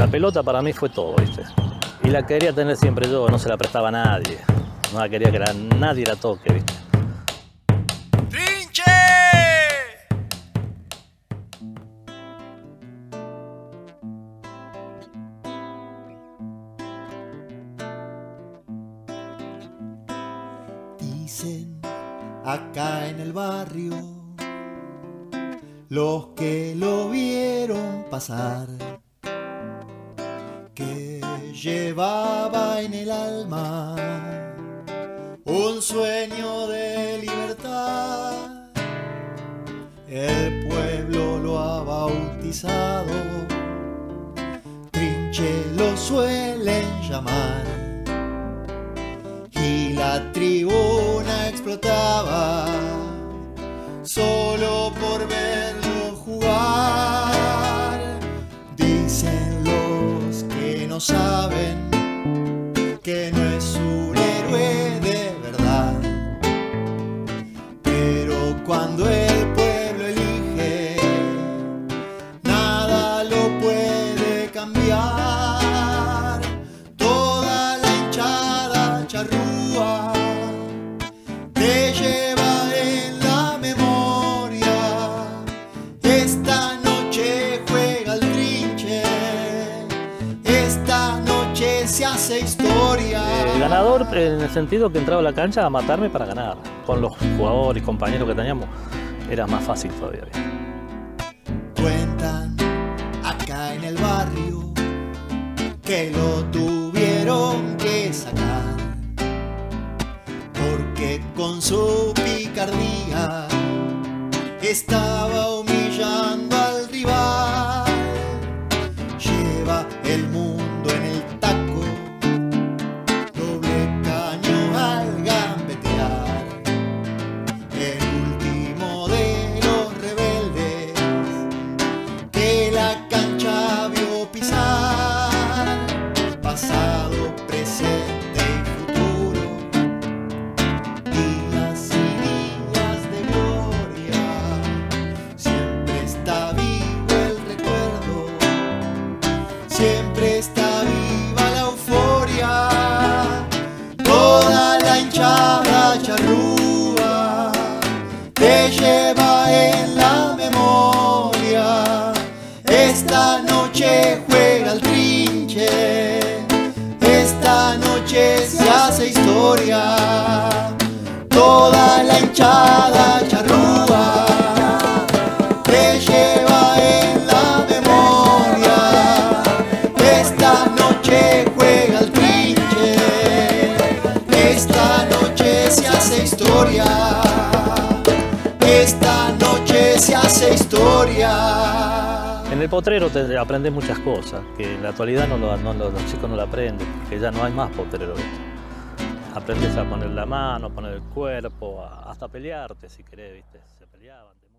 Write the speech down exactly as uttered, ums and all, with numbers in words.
La pelota para mí fue todo, ¿viste? Y la quería tener siempre yo, no se la prestaba a nadie. No la quería que la, nadie la toque, ¿viste? ¡Trinche! Dicen acá en el barrio los que lo vieron pasar, que llevaba en el alma un sueño de libertad. El pueblo lo ha bautizado, Trinche lo suelen llamar, y la tribuna explotaba solo por verlo jugar. Dicen los que no saben que no es un héroe de verdad, pero cuando el pueblo elige, nada lo puede cambiar. Toda la hinchada charrúa te lleva en la memoria. Esta noche juega el Trinche, esta noche se hace historia. El ganador en el sentido que entraba a la cancha a matarme para ganar. Con los jugadores y compañeros que teníamos era más fácil todavía, ¿viste? Cuentan acá en el barrio que lo tuvieron que sacar, porque con su picardía estaba humillando al rival. Lleva el mundo en el taco, doble caño al gambetear. El último de los rebeldes que la cancha vio pisar. Pasado, presente y futuro, días y días de gloria. Siempre está vivo el recuerdo, siempre está viva la euforia. Toda la hinchada charrúa te lleva en la memoria. Esta noche juega el Trinche, esta noche se hace historia. Toda la hinchada charrúa te lleva en la memoria. Esta noche juega el Trinche, esta noche se hace historia. Esta noche se hace historia. En el potrero te aprendes muchas cosas, que en la actualidad no lo, no lo- los chicos no lo aprenden, porque ya no hay más potrero, ¿viste? Aprendes a poner la mano, a poner el cuerpo, a- hasta pelearte si querés, ¿viste? Se peleaban.